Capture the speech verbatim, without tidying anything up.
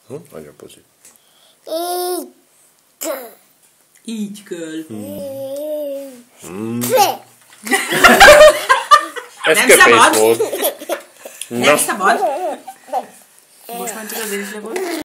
Hm? Nagyon pozitív. Így kell. Így kell. Mm. Ez Nem köpés szabad. volt. Nem szabad. Most már csak azért is le volt.